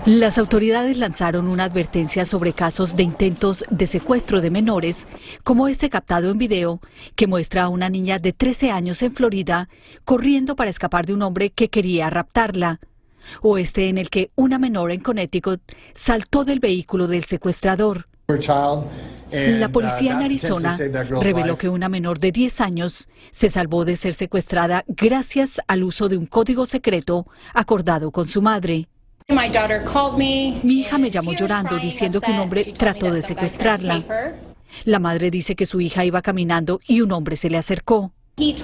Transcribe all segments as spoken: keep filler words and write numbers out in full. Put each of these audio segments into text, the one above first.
Las autoridades lanzaron una advertencia sobre casos de intentos de secuestro de menores, como este captado en video, que muestra a una niña de trece años en Florida corriendo para escapar de un hombre que quería raptarla, o este en el que una menor en Connecticut saltó del vehículo del secuestrador. La policía en Arizona reveló que una menor de diez años se salvó de ser secuestrada gracias al uso de un código secreto acordado con su madre. Mi hija me llamó llorando diciendo que un hombre trató de secuestrarla. La madre dice que su hija iba caminando y un hombre se le acercó. Él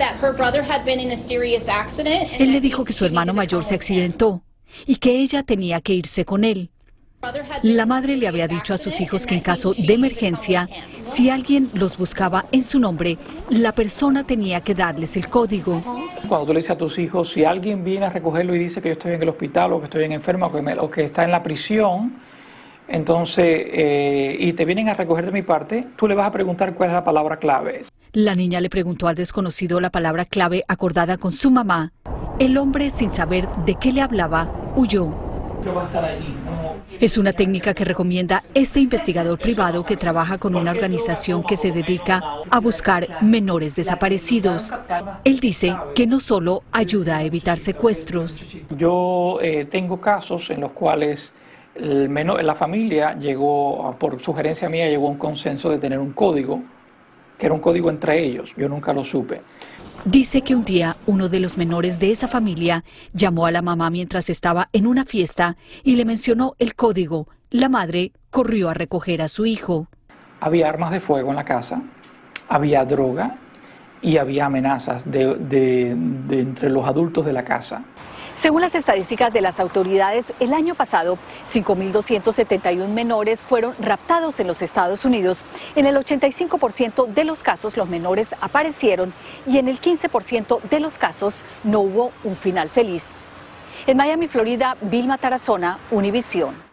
le dijo que su hermano mayor se accidentó y que ella tenía que irse con él. La madre le había dicho a sus hijos que en caso de emergencia, si alguien los buscaba en su nombre, la persona tenía que darles el código. Cuando tú le dices a tus hijos, si alguien viene a recogerlo y dice que yo estoy en el hospital o que estoy en enferma o que, me, o que está en la prisión, entonces, eh, y te vienen a recoger de mi parte, tú le vas a preguntar cuál es la palabra clave. La niña le preguntó al desconocido la palabra clave acordada con su mamá. El hombre, sin saber de qué le hablaba, huyó. Yo voy a estar allí, ¿no? Es una técnica que recomienda este investigador privado que trabaja con una organización que se dedica a buscar menores desaparecidos. Él dice que no solo ayuda a evitar secuestros. Yo eh, tengo casos en los cuales el menor, la familia llegó, por sugerencia mía, llegó a un consenso de tener un código, que era un código entre ellos. Yo nunca lo supe. Dice que un día uno de los menores de esa familia llamó a la mamá mientras estaba en una fiesta y le mencionó el código. La madre corrió a recoger a su hijo. Había armas de fuego en la casa, había droga y había amenazas de, de, de entre los adultos de la casa. Según las estadísticas de las autoridades, el año pasado, cinco mil doscientos setenta y uno menores fueron raptados en los Estados Unidos. En el ochenta y cinco por ciento de los casos, los menores aparecieron y en el quince por ciento de los casos no hubo un final feliz. En Miami, Florida, Vilma Tarazona, Univisión.